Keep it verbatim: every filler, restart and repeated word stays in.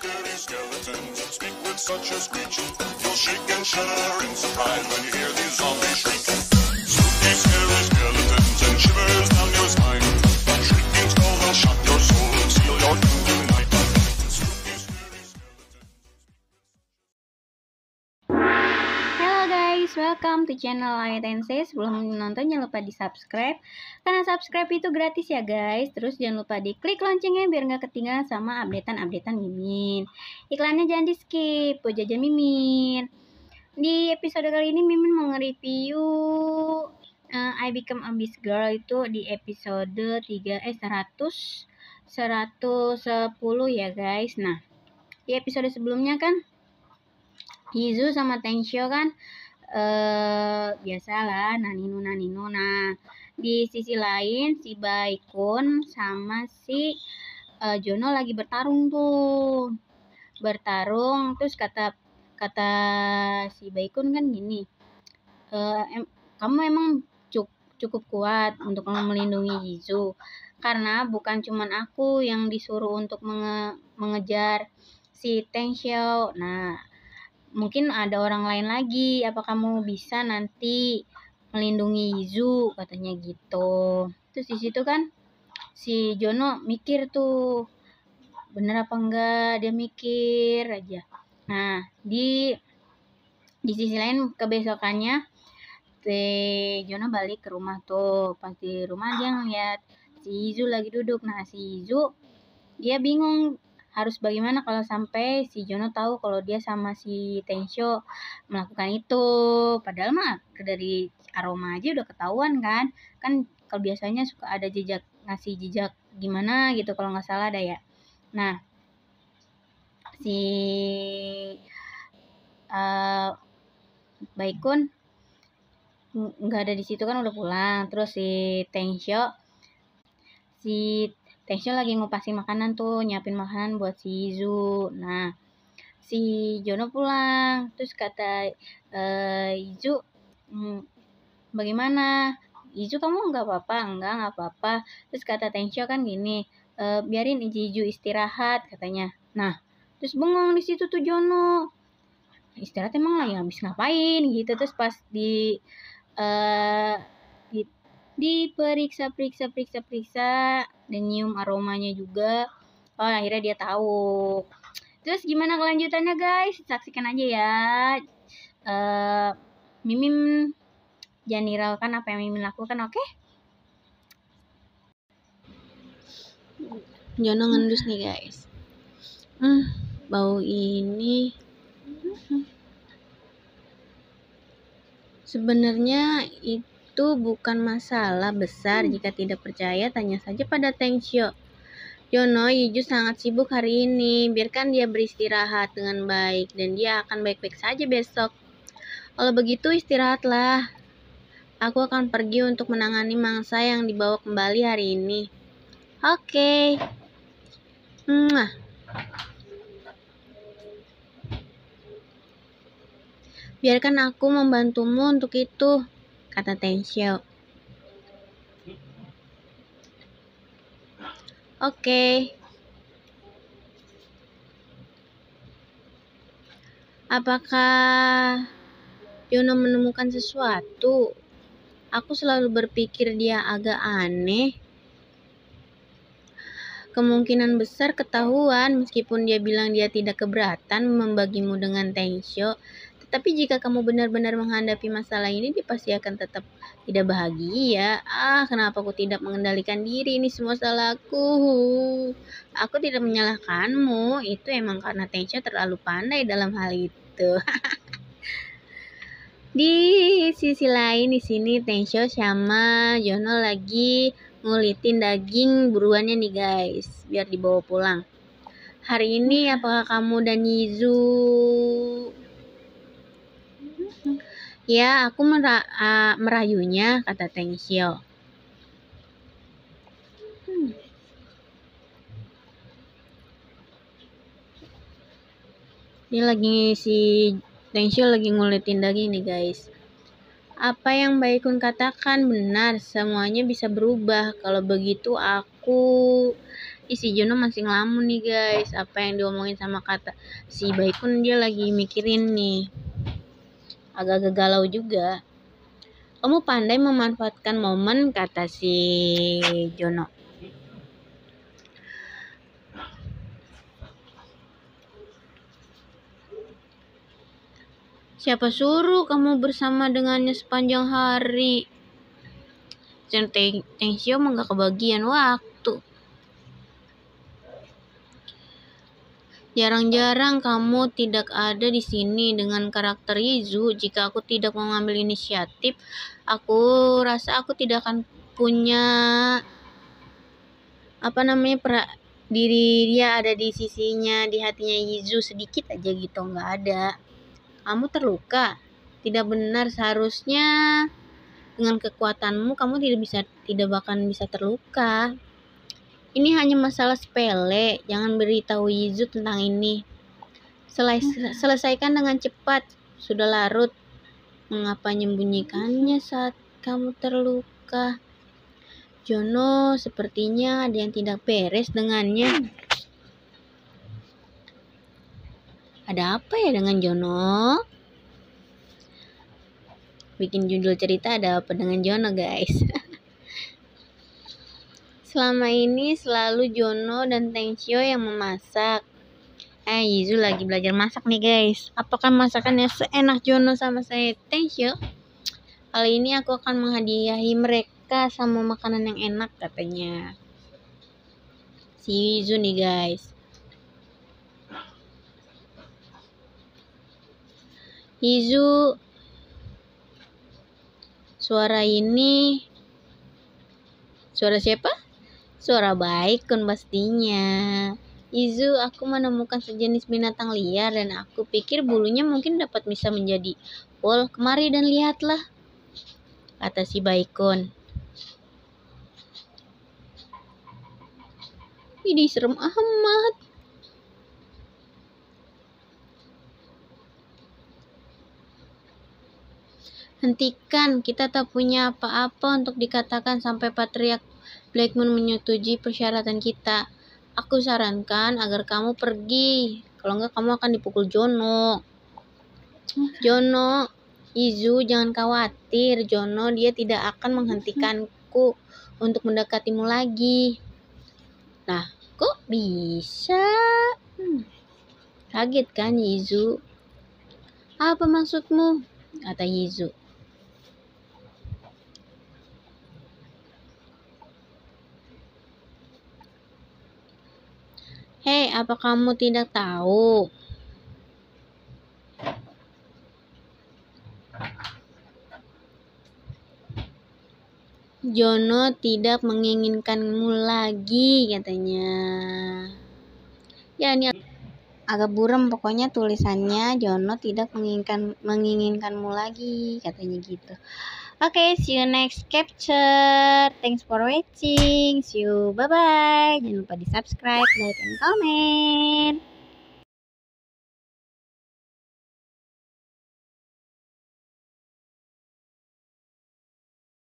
scary skeletons speak with such a screech. You'll shake and shudder in surprise when you hear these zombies shriek. Spooky, scary skeletons and shivers down your spine. That shrieking skull will shock your soul and seal your doom tonight. Spooky, scary skeletons. Halo guys, welcome to channel Ayat N C. Sebelum menonton jangan lupa di subscribe, karena subscribe itu gratis ya guys. Terus jangan lupa di klik loncengnya biar nggak ketinggalan sama updatean-updatean Mimin. Iklannya jangan di skip, buat jajan Mimin. Di episode kali ini Mimin mau nge-review uh, I Become a Beast Girl, itu di episode tiga eh seratus seratus sepuluh ya guys. Nah, di episode sebelumnya kan Hizu sama Tensho kan eh biasalah naninu naninu. Nah, di sisi lain si Baikun sama si uh, Jono lagi bertarung tuh. Bertarung terus kata kata si Baikun kan gini. E, em, kamu emang cuk, cukup kuat untuk melindungi Hizu, karena bukan cuman aku yang disuruh untuk menge, mengejar si Tensho. Nah, mungkin ada orang lain lagi. Apa kamu bisa nanti melindungi Hizu, katanya gitu. Terus di situ kan si Jono mikir tuh, bener apa enggak, dia mikir aja. Nah, di di sisi lain kebesokannya si Jono balik ke rumah tuh. Pas di rumah dia ngeliat si Hizu lagi duduk. Nah, si Hizu dia bingung harus bagaimana kalau sampai si Jono tahu kalau dia sama si Tensho melakukan itu. Padahal mah dari aroma aja udah ketahuan kan. Kan kalau biasanya suka ada jejak, ngasih jejak gimana gitu kalau nggak salah ada ya. Nah, si uh, Baikun nggak ada di situ kan, udah pulang. Terus si Tensho si Tensho lagi ngupasin makanan tuh, nyiapin makanan buat si Hizu. Nah, si Jono pulang, terus kata uh, Hizu, hm, bagaimana? Hizu, kamu nggak apa-apa? Enggak, nggak apa-apa. Terus kata Tensho kan gini, e, biarin Hizu istirahat, katanya. Nah, terus bengong di situ tuh Jono. Istirahat emang lagi habis ngapain gitu. Terus pas di uh, di diperiksa periksa periksa periksa dan nyium aromanya juga, oh akhirnya dia tahu. Terus gimana kelanjutannya guys, saksikan aja ya. uh, Mimin jangan hiraukan apa yang Mimin lakukan, oke? Okay? Jono ngendus nih guys. Hmm, bau ini sebenarnya itu bukan masalah besar. Jika tidak percaya, tanya saja pada Tensho. Jono, Hizu sangat sibuk hari ini. Biarkan dia beristirahat dengan baik dan dia akan baik-baik saja besok. Kalau begitu istirahatlah. Aku akan pergi untuk menangani mangsa yang dibawa kembali hari ini. Oke. Okay. Biarkan aku membantumu untuk itu, kata Tensho. Oke. Okay. Apakah Jono menemukan sesuatu? Aku selalu berpikir dia agak aneh. Kemungkinan besar ketahuan meskipun dia bilang dia tidak keberatan membagimu dengan Tensho. Tetapi jika kamu benar-benar menghadapi masalah ini, dia pasti akan tetap tidak bahagia. Ah, kenapa aku tidak mengendalikan diri? Ini semua salahku. Aku tidak menyalahkanmu. Itu emang karena Tensho terlalu pandai dalam hal itu. Di sisi lain di sini Tensho sama Jono lagi ngulitin daging buruannya nih guys, biar dibawa pulang. Hari ini apakah kamu dan Hizu? Ya, aku mera uh, merayunya, kata Tensho. Hmm. Ini lagi si Tensho lagi ngulitin daging nih guys. Apa yang Baikun katakan benar, semuanya bisa berubah. Kalau begitu aku Ih, si Jono masih ngelamun nih guys. Apa yang diomongin sama kata si Baikun, dia lagi mikirin nih. Agak-agak galau juga. Kamu pandai memanfaatkan momen, kata si Jono. Siapa suruh kamu bersama dengannya sepanjang hari? Tensio mah gak kebagian waktu. Jarang-jarang kamu tidak ada di sini dengan karakter Yizu. Jika aku tidak mau mengambil inisiatif, aku rasa aku tidak akan punya apa namanya pra, diri dia ada di sisinya, di hatinya Yizu sedikit aja gitu, nggak ada. Kamu terluka, tidak benar. Seharusnya dengan kekuatanmu kamu tidak bisa, tidak bahkan bisa terluka. Ini hanya masalah sepele, jangan beritahu Yizu tentang ini. Selesai, selesaikan dengan cepat, sudah larut. Mengapa menyembunyikannya saat kamu terluka? Jono, sepertinya ada yang tidak beres dengannya. Ada apa ya dengan Jono? Bikin judul cerita ada apa dengan Jono guys. Selama ini selalu Jono dan Tensio yang memasak. Eh, Yizu lagi belajar masak nih guys. Apakah masakannya seenak Jono sama saya Tensio? Kali ini aku akan menghadiahi mereka sama makanan yang enak, katanya si Yizu nih guys. Yizu, suara ini suara siapa? Suara Baikun pastinya. Yizu, aku menemukan sejenis binatang liar dan aku pikir bulunya mungkin dapat bisa menjadi wol. Kemari dan lihatlah, kata si Baikun. Ini serem amat. Hentikan, kita tak punya apa-apa untuk dikatakan sampai Patriark Blackmoon menyetujui persyaratan kita. Aku sarankan agar kamu pergi. Kalau enggak kamu akan dipukul Jono. Jono, Yizu, jangan khawatir. Jono, dia tidak akan menghentikanku untuk mendekatimu lagi. Nah, kok bisa? Hmm. Kaget kan Yizu? Apa maksudmu? Kata Yizu. Hei, apa kamu tidak tahu? Jono tidak menginginkanmu lagi, katanya. Ya, ini agak buram pokoknya tulisannya. Jono tidak menginginkan menginginkanmu lagi, katanya gitu. Oke, okay, see you next capture. Thanks for watching. See you, bye bye. Jangan lupa di subscribe, like, and comment.